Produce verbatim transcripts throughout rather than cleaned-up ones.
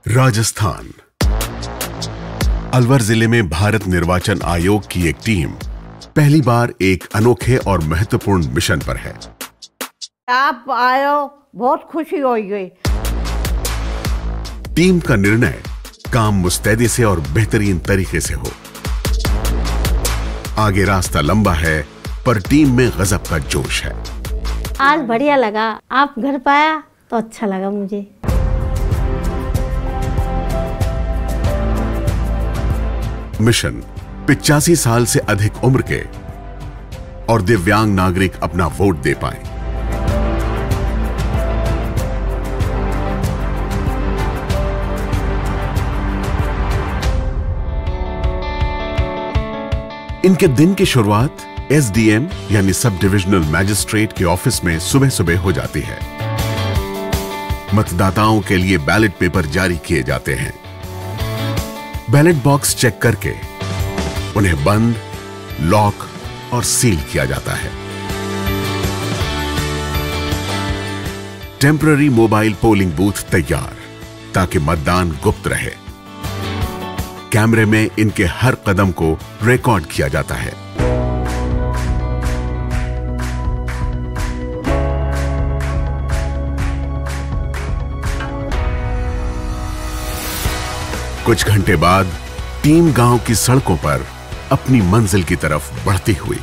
राजस्थान। अलवर जिले में भारत निर्वाचन आयोग की एक टीम पहली बार एक अनोखे और महत्वपूर्ण मिशन पर है। आप आयो, बहुत खुशी हो गई। टीम का निर्णय काम मुस्तैदी से और बेहतरीन तरीके से हो। आगे रास्ता लंबा है, पर टीम में गजब का जोश है। आज बढ़िया लगा, आप घर पाया तो अच्छा लगा मुझे। मिशन पिचासी साल से अधिक उम्र के और दिव्यांग नागरिक अपना वोट दे पाएं। इनके दिन की शुरुआत एसडीएम यानी सब डिविजनल मैजिस्ट्रेट के ऑफिस में सुबह सुबह हो जाती है। मतदाताओं के लिए बैलेट पेपर जारी किए जाते हैं। बैलेट बॉक्स चेक करके उन्हें बंद, लॉक और सील किया जाता है। टेम्पररी मोबाइल पोलिंग बूथ तैयार ताकि मतदान गुप्त रहे। कैमरे में इनके हर कदम को रिकॉर्ड किया जाता है। कुछ घंटे बाद टीम गांव की सड़कों पर अपनी मंजिल की तरफ बढ़ती हुई।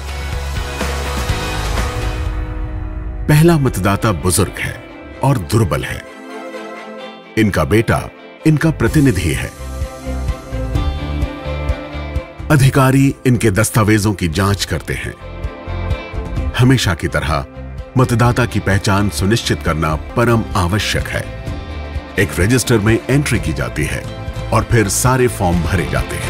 पहला मतदाता बुजुर्ग है और दुर्बल है। इनका बेटा इनका प्रतिनिधि है। अधिकारी इनके दस्तावेजों की जांच करते हैं। हमेशा की तरह मतदाता की पहचान सुनिश्चित करना परम आवश्यक है। एक रजिस्टर में एंट्री की जाती है और फिर सारे फॉर्म भरे जाते हैं।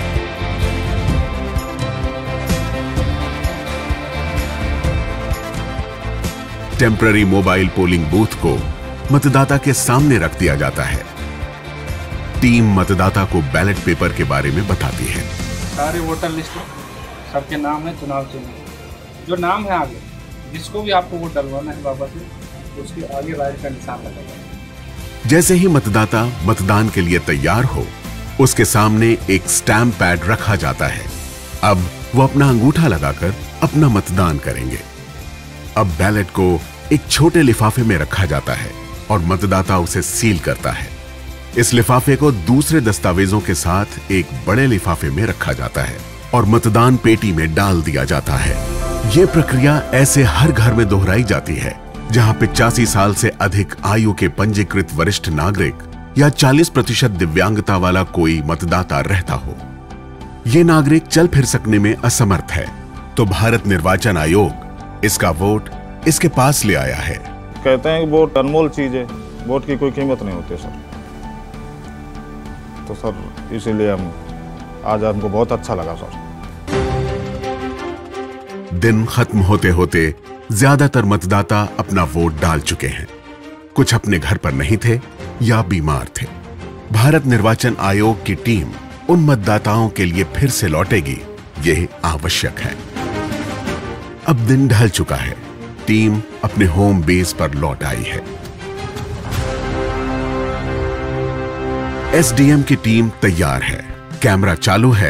टेम्पररी मोबाइल पोलिंग बूथ को मतदाता के सामने रख दिया जाता है। टीम मतदाता को बैलेट पेपर के बारे में बताती है। सारे वोटर लिस्ट सबके नाम है, चुनाव चिन्ह जो नाम है, आगे जिसको भी आपको वोट डलवाना है बाबा से, उसके आगे राइट का निशान लगाएगा। जैसे ही मतदाता मतदान के लिए तैयार हो, उसके सामने एक स्टैम्प पैड रखा जाता है। अब वो अपना अंगूठा लगाकर अपना मतदान करेंगे। अब बैलेट को एक छोटे लिफाफे में रखा जाता है और मतदाता उसे सील करता है। इस लिफाफे को दूसरे दस्तावेजों के साथ एक बड़े लिफाफे में रखा जाता है और मतदान पेटी में डाल दिया जाता है। यह प्रक्रिया ऐसे हर घर में दोहराई जाती है जहां पिचासी साल से अधिक आयु के पंजीकृत वरिष्ठ नागरिक या चालीस प्रतिशत दिव्यांगता वाला कोई मतदाता रहता हो। ये नागरिक चल फिर सकने में असमर्थ है, तो भारत निर्वाचन आयोग इसका वोट इसके पास ले आया है। कहते हैं कि वोट अनमोल चीज है, वोट की कोई कीमत नहीं होती सर। तो सर इसीलिए हम आज हमको बहुत अच्छा लगा सर। दिन खत्म होते होते ज्यादातर मतदाता अपना वोट डाल चुके हैं। कुछ अपने घर पर नहीं थे या बीमार थे। भारत निर्वाचन आयोग की टीम उन मतदाताओं के लिए फिर से लौटेगी, यह आवश्यक है। अब दिन ढल चुका है। टीम अपने होम बेस पर लौट आई है। एसडीएम की टीम तैयार है, कैमरा चालू है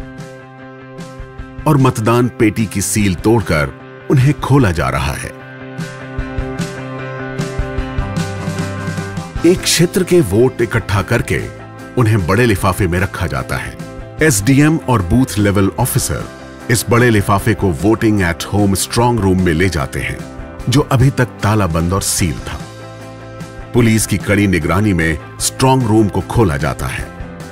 और मतदान पेटी की सील तोड़कर उन्हें खोला जा रहा है। एक क्षेत्र के वोट इकट्ठा करके उन्हें बड़े लिफाफे में रखा जाता है। एसडीएम और बूथ लेवल ऑफिसर इस बड़े लिफाफे को voting at home strong room में ले जाते हैं, जो अभी तक ताला बंद और सील था। पुलिस की कड़ी निगरानी में स्ट्रांग रूम को खोला जाता है।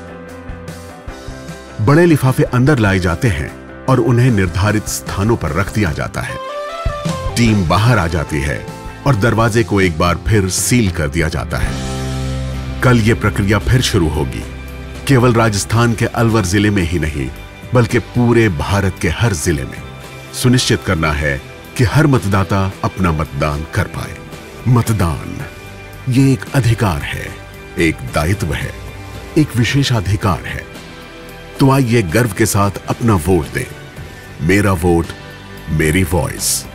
बड़े लिफाफे अंदर लाए जाते हैं और उन्हें निर्धारित स्थानों पर रख दिया जाता है। टीम बाहर आ जाती है और दरवाजे को एक बार फिर सील कर दिया जाता है। कल यह प्रक्रिया फिर शुरू होगी। केवल राजस्थान के अलवर जिले में ही नहीं, बल्कि पूरे भारत के हर जिले में। सुनिश्चित करना है कि हर मतदाता अपना मतदान कर पाए। मतदान ये एक अधिकार है, एक दायित्व है, एक विशेषाधिकार है। तो आइए गर्व के साथ अपना वोट दें। मेरा वोट, मेरी वॉइस।